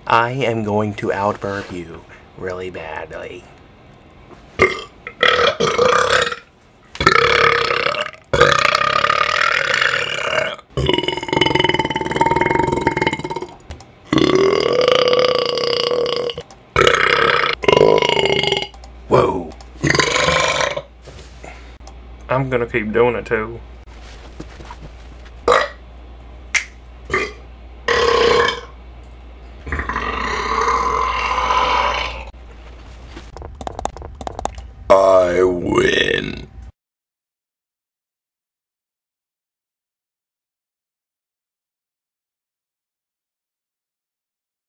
I am going to outburp you really badly. Whoa. I'm gonna keep doing it too. I win.